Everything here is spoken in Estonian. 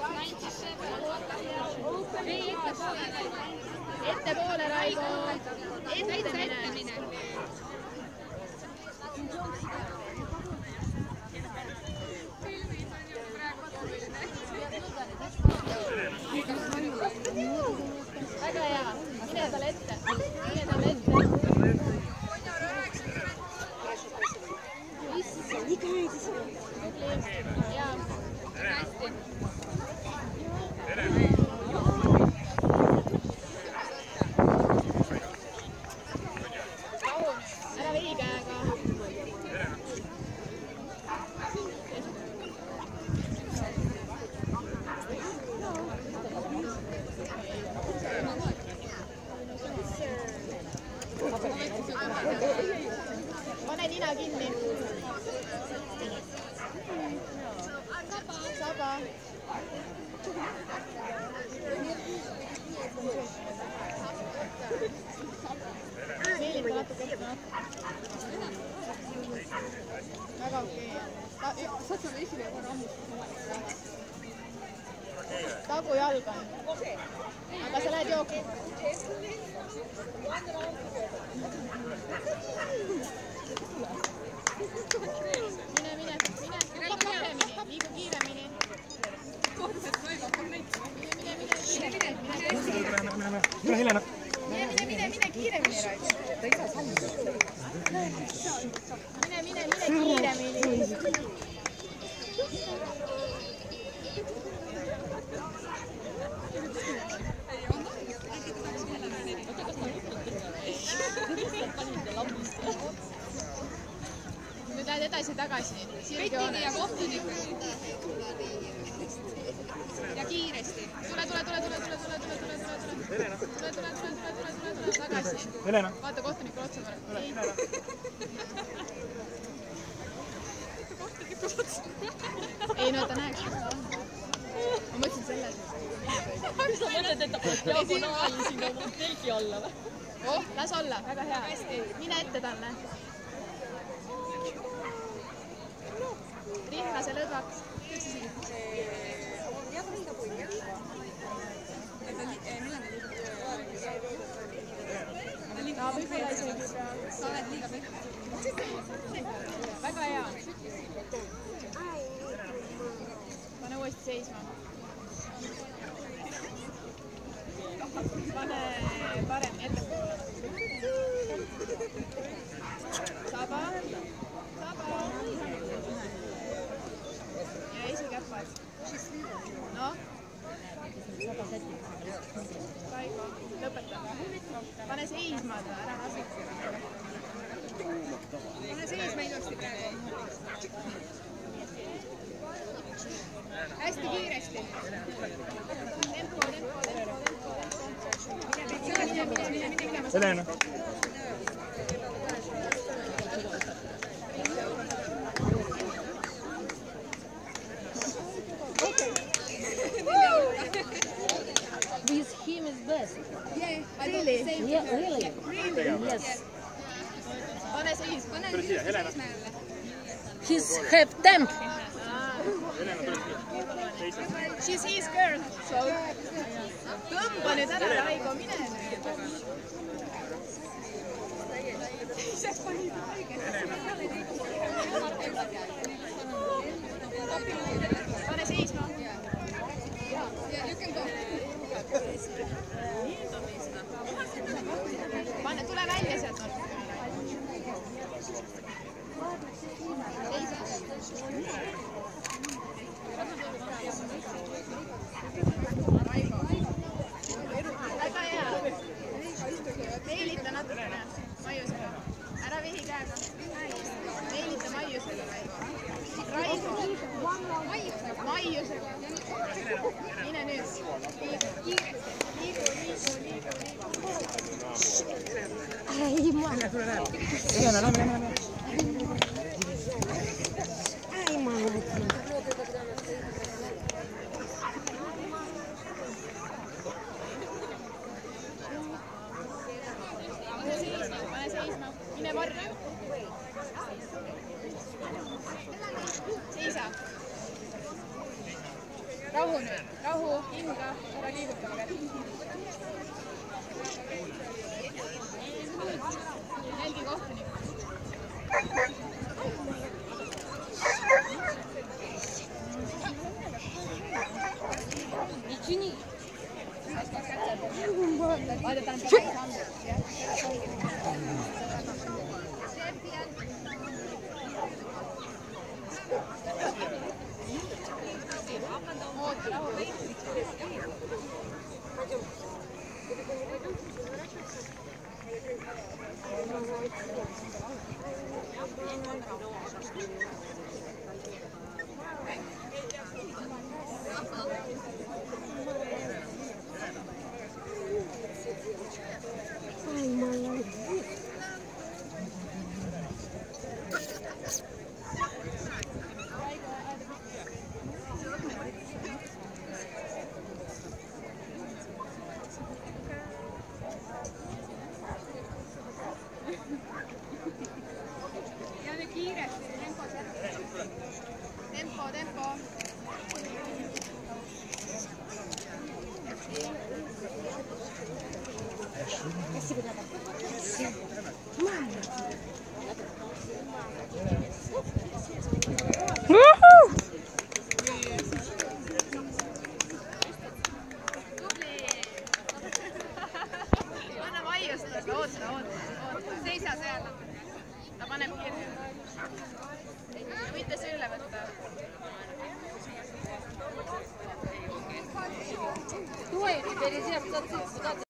Ettepoole, Raivo. Ettemine. Väga hea. Mine talle ette. Nii käidis. Jaa. Hästi. Ära vii käega. Pane nina kinni. Saba. Meelita natuke ette. Väga okei. Saad sa esimene korra ammustada? Tagu jalg on. Aga sa lähed jooki. Mine. Liigu kiiremini. Mine, Helena. Mine kiiremini, Raid. Mine kiiremini. Nüüd lähed edasi-tagasi. Sirgjoone. Ja kohtunik. Ja kiiresti. Tule. Tagasi. Vaata kohtunikul otsa võrra. Ei, no ta näeks. Ma mõtlesin selles. Kas sa mõtled, et ta diagonaali sinna telgi alla või? Oh, las olla. Väga hea. Mine ette talle. Rihlase lõdvaks. No, võib-olla isegi sa oled liiga pikk. Väga hea. Pane uuesti seisma. Pane parem ettepoole. Saba. Ja esikäpad. No? Raivo, lõpeta. Pane seisma ta, ära lasuta. Pane seisma ilusti praegu. Hästi kiiresti. Tempo. Mine. Helena. With him is best. Yeah, really? Yeah, really? Yes. Pane seisma. He's have temp. She's his girl, so tõmba nüüd ära, Raivo, mine nüüd. Pane seisma. Pane, tule välja sealt. Väga hea. Meelita natukene maiusega. Ära vihi käega. Meelita maiusega, Raivo. Maiusega. Mine nüüd. Liigu. Ei, ma... Helena, lähme. Ei, ma mõtlen. Pane seisma. Mine varju. Seisa. Rahu nüüd, rahu, hinga, ära liiguta kätt. Jälgi kohtunik. Nичего не... Vaata, ta on päris andnud. Oota, rahu. Ja nüüd kiiresti, tempo. Anna vaiustada, oota. Seisa seal. Ta paneb kirja. Võite sülle võtta. Стой, перезеркаться.